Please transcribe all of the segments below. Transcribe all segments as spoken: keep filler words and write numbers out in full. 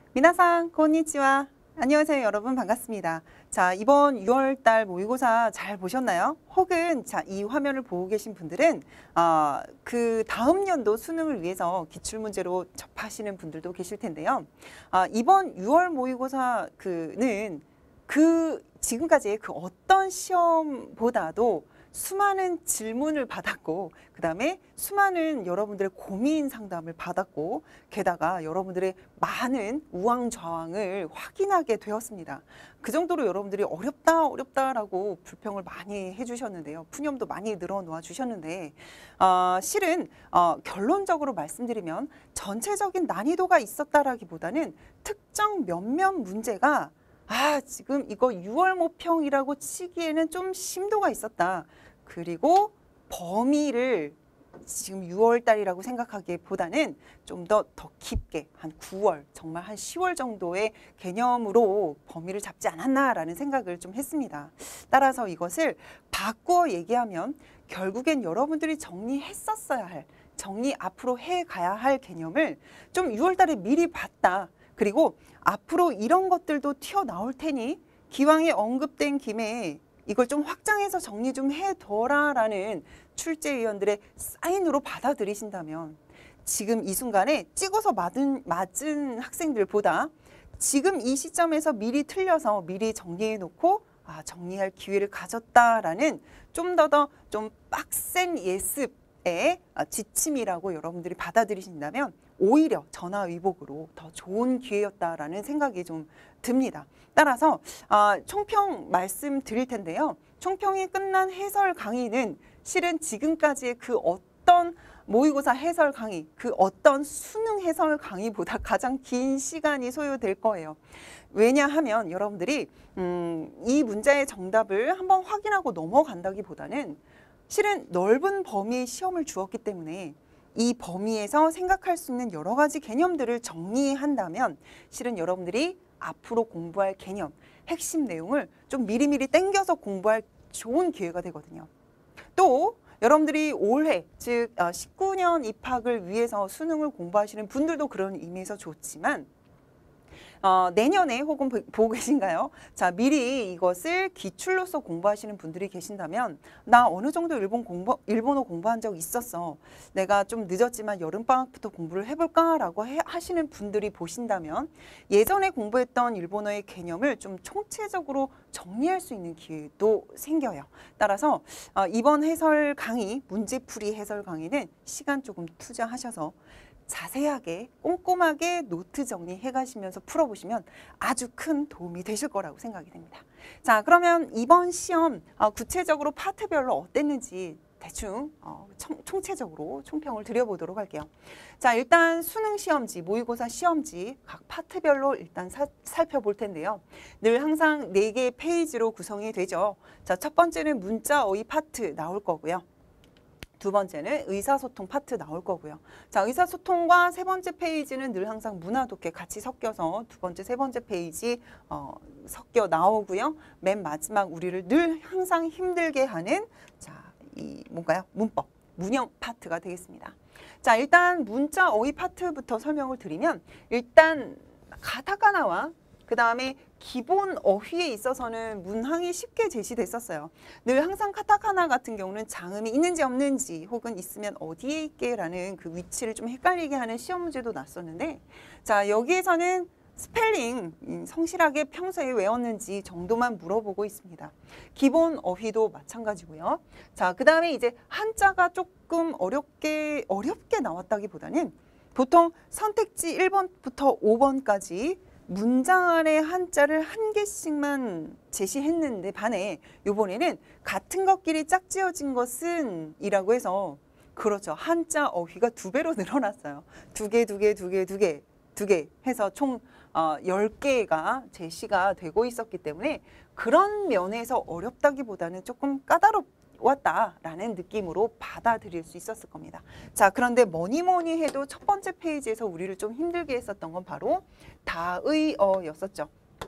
미나상, konnichiwa. 안녕하세요, 여러분. 반갑습니다. 자, 이번 유월 달 모의고사 잘 보셨나요? 혹은 자, 이 화면을 보고 계신 분들은 어, 그 다음 연도 수능을 위해서 기출문제로 접하시는 분들도 계실 텐데요. 어, 이번 유월 모의고사 그는 그 지금까지의 그 어떤 시험보다도 수많은 질문을 받았고, 그 다음에 수많은 여러분들의 고민 상담을 받았고, 게다가 여러분들의 많은 우왕좌왕을 확인하게 되었습니다. 그 정도로 여러분들이 어렵다 어렵다라고 불평을 많이 해주셨는데요. 푸념도 많이 늘어놓아 주셨는데 어, 실은 어, 결론적으로 말씀드리면 전체적인 난이도가 있었다라기보다는 특정 몇몇 문제가 아, 지금 이거 유월 모평이라고 치기에는 좀 심도가 있었다. 그리고 범위를 지금 유월 달이라고 생각하기보다는 좀 더 더 깊게 한 구월, 정말 한 시월 정도의 개념으로 범위를 잡지 않았나라는 생각을 좀 했습니다. 따라서 이것을 바꾸어 얘기하면 결국엔 여러분들이 정리했었어야 할, 정리 앞으로 해가야 할 개념을 좀 유월 달에 미리 봤다. 그리고 앞으로 이런 것들도 튀어나올 테니 기왕에 언급된 김에 이걸 좀 확장해서 정리 좀 해둬라라는 출제위원들의 사인으로 받아들이신다면 지금 이 순간에 찍어서 맞은, 맞은 학생들보다 지금 이 시점에서 미리 틀려서 미리 정리해놓고 아, 정리할 기회를 가졌다라는 좀 더 더 좀 빡센 예습의 지침이라고 여러분들이 받아들이신다면 오히려 전화위복으로 더 좋은 기회였다라는 생각이 좀 듭니다. 따라서 어, 총평 말씀드릴 텐데요. 총평이 끝난 해설 강의는 실은 지금까지의 그 어떤 모의고사 해설 강의, 그 어떤 수능 해설 강의보다 가장 긴 시간이 소요될 거예요. 왜냐하면 여러분들이 음, 이 문제의 정답을 한번 확인하고 넘어간다기보다는 실은 넓은 범위의 시험을 주었기 때문에 이 범위에서 생각할 수 있는 여러 가지 개념들을 정리한다면 실은 여러분들이 앞으로 공부할 개념, 핵심 내용을 좀 미리미리 땡겨서 공부할 좋은 기회가 되거든요. 또 여러분들이 올해, 즉 십구 년 입학을 위해서 수능을 공부하시는 분들도 그런 의미에서 좋지만 어, 내년에 혹은 보고 계신가요? 자, 미리 이것을 기출로서 공부하시는 분들이 계신다면 나 어느 정도 일본 공부, 일본어 공부한 적 있었어. 내가 좀 늦었지만 여름방학부터 공부를 해볼까라고 해, 하시는 분들이 보신다면 예전에 공부했던 일본어의 개념을 좀 총체적으로 정리할 수 있는 기회도 생겨요. 따라서 어, 이번 해설 강의, 문제풀이 해설 강의는 시간 조금 투자하셔서 자세하게 꼼꼼하게 노트 정리해 가시면서 풀어보시면 아주 큰 도움이 되실 거라고 생각이 됩니다. 자, 그러면 이번 시험 어, 구체적으로 파트별로 어땠는지 대충 어, 청, 총체적으로 총평을 드려보도록 할게요. 자, 일단 수능 시험지, 모의고사 시험지 각 파트별로 일단 사, 살펴볼 텐데요. 늘 항상 네 개의 페이지로 구성이 되죠. 자, 첫 번째는 문자 어휘 파트 나올 거고요. 두 번째는 의사소통 파트 나올 거고요. 자, 의사소통과 세 번째 페이지는 늘 항상 문화독해 같이 섞여서 두 번째, 세 번째 페이지 어, 섞여 나오고요. 맨 마지막 우리를 늘 항상 힘들게 하는 자, 이 뭔가요? 문법, 문형 파트가 되겠습니다. 자, 일단 문자 어휘 파트부터 설명을 드리면 일단 가타카나와 그 다음에 기본 어휘에 있어서는 문항이 쉽게 제시됐었어요. 늘 항상 카타카나 같은 경우는 장음이 있는지 없는지 혹은 있으면 어디에 있게 라는 그 위치를 좀 헷갈리게 하는 시험 문제도 났었는데 자, 여기에서는 스펠링 성실하게 평소에 외웠는지 정도만 물어보고 있습니다. 기본 어휘도 마찬가지고요. 자, 그 다음에 이제 한자가 조금 어렵게 어렵게 나왔다기보다는 보통 선택지 일 번부터 오 번까지 문장 안에 한자를 한 개씩만 제시했는데 반해 이번에는 같은 것끼리 짝지어진 것은 이라고 해서 그렇죠. 한자 어휘가 두 배로 늘어났어요. 두 개, 두 개, 두 개, 두 개, 두 개 해서 총 어, 열 개가 제시가 되고 있었기 때문에 그런 면에서 어렵다기보다는 조금 까다롭 왔다라는 느낌으로 받아들일 수 있었을 겁니다. 자, 그런데 뭐니 뭐니 해도 첫 번째 페이지에서 우리를 좀 힘들게 했었던 건 바로 다의어였었죠.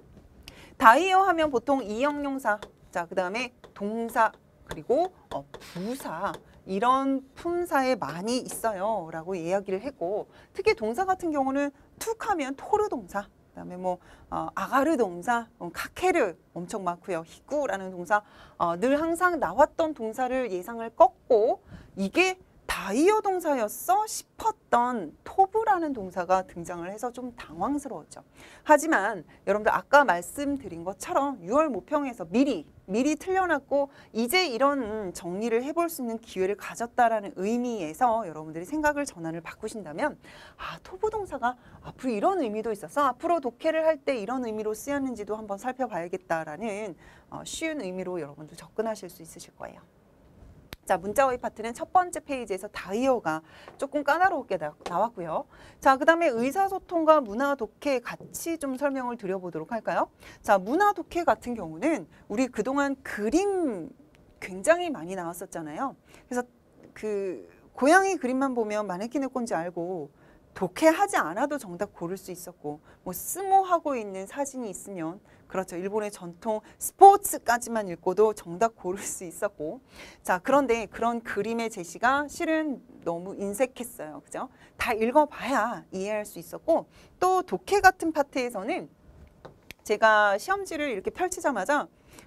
다의어 하면 보통 이형용사, 자, 그 다음에 동사, 그리고 어, 부사 이런 품사에 많이 있어요 라고 이야기를 했고 특히 동사 같은 경우는 툭 하면 토르 동사, 그다음에 뭐 어, 아가르 동사, 어, 카케르 엄청 많고요. 히쿠라는 동사 어, 늘 항상 나왔던 동사를 예상을 꺾고 이게 다이어 동사였어 싶었던 토브라는 동사가 등장을 해서 좀 당황스러웠죠. 하지만 여러분들 아까 말씀드린 것처럼 유월 모평에서 미리 미리 틀려놨고 이제 이런 정리를 해볼 수 있는 기회를 가졌다라는 의미에서 여러분들이 생각을 전환을 바꾸신다면 아 토브 동사가 앞으로 이런 의미도 있었어. 앞으로 독해를 할 때 이런 의미로 쓰였는지도 한번 살펴봐야겠다라는 어, 쉬운 의미로 여러분들 접근하실 수 있으실 거예요. 자, 문자어휘 파트는 첫 번째 페이지에서 다이어가 조금 까다롭게 나, 나왔고요. 자, 그 다음에 의사소통과 문화 독해 같이 좀 설명을 드려보도록 할까요? 자, 문화 독해 같은 경우는 우리 그동안 그림 굉장히 많이 나왔었잖아요. 그래서 그 고양이 그림만 보면 마네킹의 꼰지 알고 독해하지 않아도 정답 고를 수 있었고 뭐 스모하고 있는 사진이 있으면 그렇죠. 일본의 전통 스포츠까지만 읽고도 정답 고를 수 있었고 자 그런데 그런 그림의 제시가 실은 너무 인색했어요. 그죠? 다 읽어봐야 이해할 수 있었고 또 독해 같은 파트에서는 제가 시험지를 이렇게 펼치자마자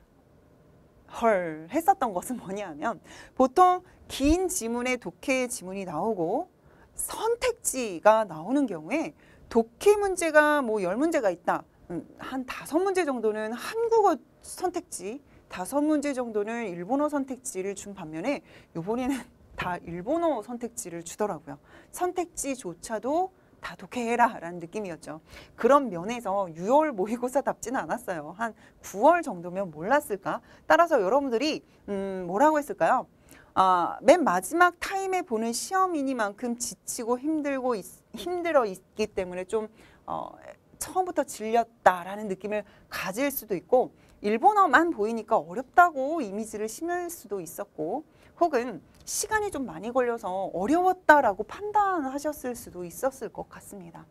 헐 했었던 것은 뭐냐 하면 보통 긴 지문에 독해 지문이 나오고 선택지가 나오는 경우에 독해 문제가 뭐 열 문제가 있다. 음, 한 다섯 문제 정도는 한국어 선택지, 다섯 문제 정도는 일본어 선택지를 준 반면에 이번에는 다 일본어 선택지를 주더라고요. 선택지조차도 다 독해해라 라는 느낌이었죠. 그런 면에서 유월 모의고사답지는 않았어요. 한 구월 정도면 몰랐을까? 따라서 여러분들이 음, 뭐라고 했을까요? 아, 맨 마지막 타임에 보는 시험이니만큼 지치고 힘들고 있, 힘들어 있기 때문에 좀 어, 처음부터 질렸다라는 느낌을 가질 수도 있고 일본어만 보이니까 어렵다고 이미지를 심을 수도 있었고 혹은 시간이 좀 많이 걸려서 어려웠다라고 판단하셨을 수도 있었을 것 같습니다.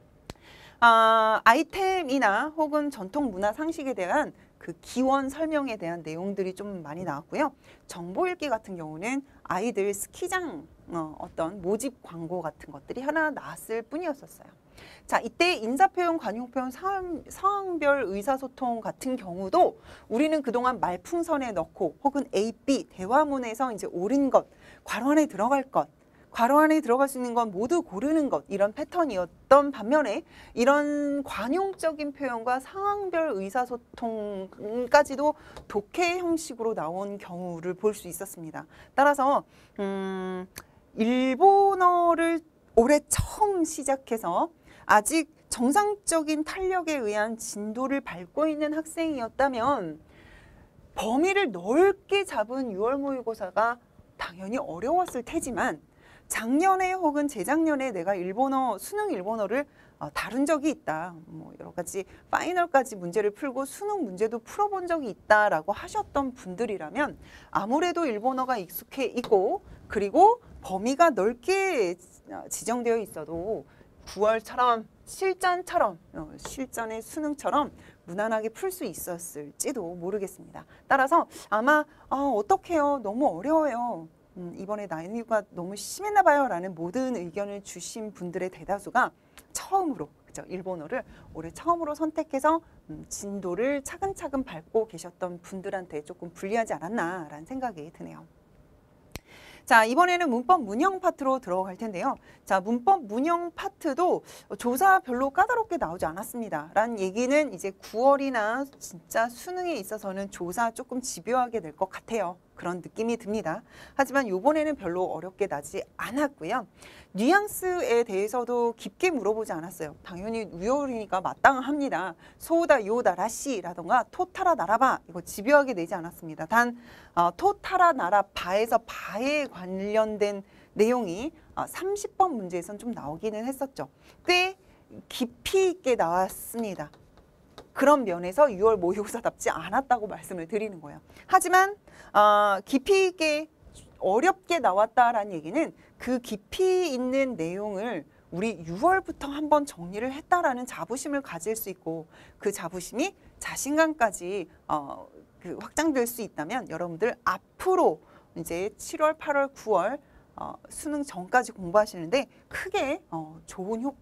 아, 아이템이나 혹은 전통 문화 상식에 대한 그 기원 설명에 대한 내용들이 좀 많이 나왔고요. 정보 읽기 같은 경우는 아이들 스키장 어, 어떤 모집 광고 같은 것들이 하나 나왔을 뿐이었었어요. 자, 이때 인사표현, 관용표현, 상황, 상황별 의사소통 같은 경우도 우리는 그동안 말풍선에 넣고 혹은 A, B 대화문에서 이제 옳은 것, 괄호 안에 들어갈 것, 괄호 안에 들어갈 수 있는 건 모두 고르는 것 이런 패턴이었던 반면에 이런 관용적인 표현과 상황별 의사소통까지도 독해 형식으로 나온 경우를 볼 수 있었습니다. 따라서 음, 일본어를 올해 처음 시작해서 아직 정상적인 탄력에 의한 진도를 밟고 있는 학생이었다면 범위를 넓게 잡은 유월 모의고사가 당연히 어려웠을 테지만 작년에 혹은 재작년에 내가 일본어, 수능 일본어를 어, 다룬 적이 있다. 뭐 여러 가지 파이널까지 문제를 풀고 수능 문제도 풀어본 적이 있다라고 하셨던 분들이라면 아무래도 일본어가 익숙해 있고 그리고 범위가 넓게 지정되어 있어도 구월처럼 실전처럼 어, 실전의 수능처럼 무난하게 풀 수 있었을지도 모르겠습니다. 따라서 아마 아, 어떡해요. 너무 어려워요. 음, 이번에 난이도가 너무 심했나 봐요 라는 모든 의견을 주신 분들의 대다수가 처음으로 그죠? 일본어를 올해 처음으로 선택해서 음, 진도를 차근차근 밟고 계셨던 분들한테 조금 불리하지 않았나라는 생각이 드네요. 자, 이번에는 문법 문형 파트로 들어갈 텐데요. 자, 문법 문형 파트도 조사 별로 까다롭게 나오지 않았습니다. 라는 얘기는 이제 구월이나 진짜 수능에 있어서는 조사 조금 집요하게 될 것 같아요. 그런 느낌이 듭니다. 하지만 이번에는 별로 어렵게 나지 않았고요. 뉘앙스에 대해서도 깊게 물어보지 않았어요. 당연히 유월이니까 마땅합니다. 소우다, 요우다, 라시라던가 토타라 나라바 이거 집요하게 내지 않았습니다. 단 어, 토타라 나라바에서 바에 관련된 내용이 어, 삼십 번 문제에선 좀 나오기는 했었죠. 꽤 깊이 있게 나왔습니다. 그런 면에서 유월 모의고사답지 않았다고 말씀을 드리는 거예요. 하지만 어, 깊이 있게 어렵게 나왔다라는 얘기는 그 깊이 있는 내용을 우리 유월부터 한번 정리를 했다라는 자부심을 가질 수 있고 그 자부심이 자신감까지 어, 그 확장될 수 있다면 여러분들 앞으로 이제 칠월, 팔월, 구월 어, 수능 전까지 공부하시는데 크게 어, 좋은 효과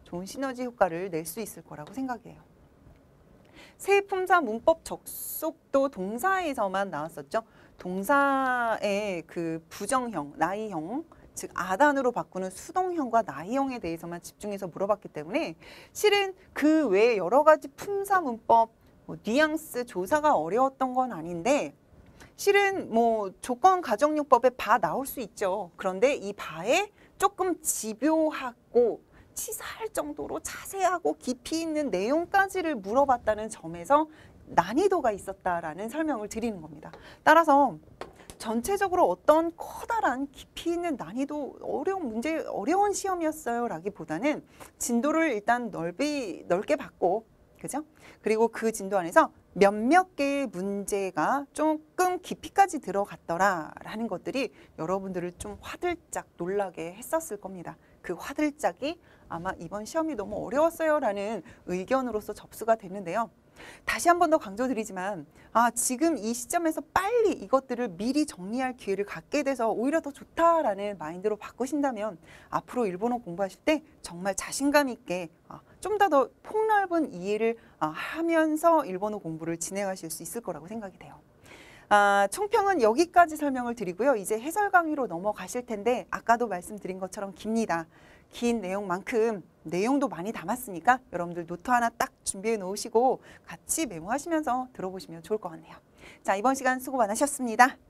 좋은 시너지 효과를 낼 수 있을 거라고 생각해요. 세품사 문법 적속도 동사에서만 나왔었죠. 동사의 그 부정형, 나이형, 즉 아단으로 바꾸는 수동형과 나이형에 대해서만 집중해서 물어봤기 때문에 실은 그 외에 여러 가지 품사 문법, 뭐 뉘앙스 조사가 어려웠던 건 아닌데 실은 뭐 조건 가정용법에 바 나올 수 있죠. 그런데 이 바에 조금 집요하고 치사할 정도로 자세하고 깊이 있는 내용까지를 물어봤다는 점에서 난이도가 있었다라는 설명을 드리는 겁니다. 따라서 전체적으로 어떤 커다란 깊이 있는 난이도 어려운 문제, 어려운 시험이었어요 라기보다는 진도를 일단 넓이, 넓게 받고, 그죠? 그리고 그 진도 안에서 몇몇 개의 문제가 조금 깊이까지 들어갔더라라는 것들이 여러분들을 좀 화들짝 놀라게 했었을 겁니다. 그 화들짝이 아마 이번 시험이 너무 어려웠어요 라는 의견으로서 접수가 됐는데요. 다시 한 번 더 강조드리지만 아 지금 이 시점에서 빨리 이것들을 미리 정리할 기회를 갖게 돼서 오히려 더 좋다라는 마인드로 바꾸신다면 앞으로 일본어 공부하실 때 정말 자신감 있게 좀 더 더 폭넓은 이해를 하면서 일본어 공부를 진행하실 수 있을 거라고 생각이 돼요. 아, 총평은 여기까지 설명을 드리고요. 이제 해설 강의로 넘어가실 텐데 아까도 말씀드린 것처럼 깁니다. 긴 내용만큼 내용도 많이 담았으니까 여러분들 노트 하나 딱 준비해 놓으시고 같이 메모하시면서 들어보시면 좋을 것 같네요. 자, 이번 시간 수고 많으셨습니다.